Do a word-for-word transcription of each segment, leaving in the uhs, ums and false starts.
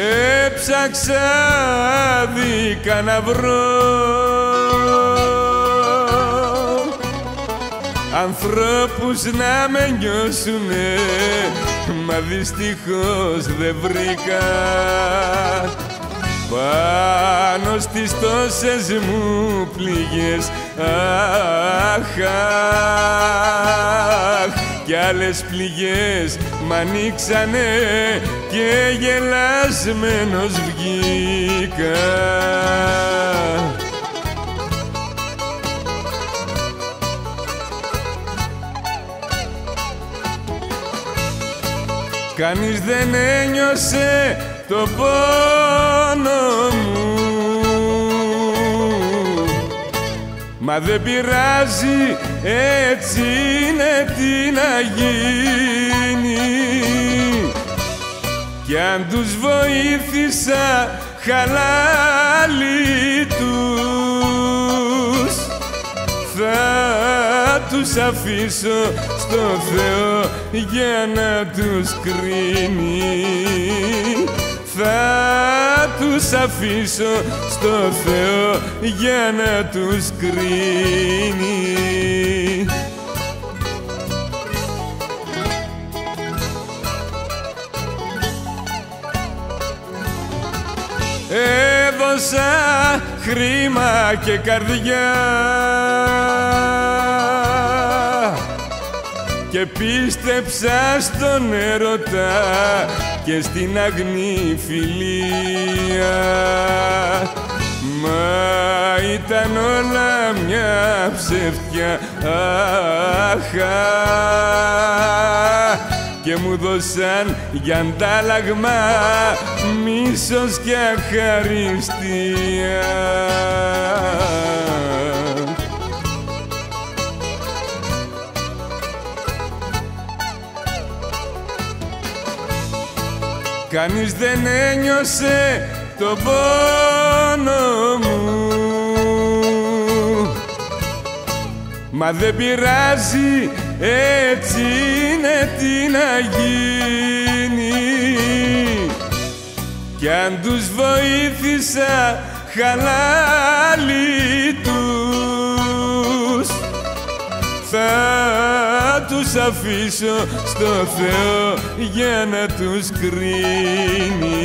Έψαξα δίκα να βρω ανθρώπους να με νιώσουνε, μα δυστυχώς δεν βρήκα. Πάνω στις τόσες μου πληγές, αχ, αχ, κι άλλες πληγές μ' ανοίξανε και γελασμένος βγήκα. Κανείς δεν ένιωσε το πόνο μου, μα δεν πειράζει, έτσι είναι, τι να γίνει. Κι αν τους βοήθησα χαλάλι τους, θα τους αφήσω στο Θεό για να τους κρίνει. Θα τους αφήσω στο Θεό για να τους κρίνει. Έδωσα χρήμα και καρδιά και πίστεψα στον έρωτα και στην αγνή φιλία, μα ήταν όλα μια ψευτιά, αχ, αχ, και μου δώσαν για αντάλλαγμα μίσος και αχαριστία. Κανείς δεν ένιωσε το πόνο μου, μα δεν πειράζει, έτσι είναι, τι να γίνει. Κι αν τους βοήθησα χαλάλι τους, θα τους αφήσω στο Θεό για να τους κρίνει.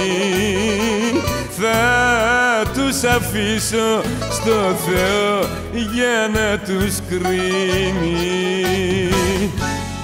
Θα τους αφήσω στο Θεό για να τους κρίνει.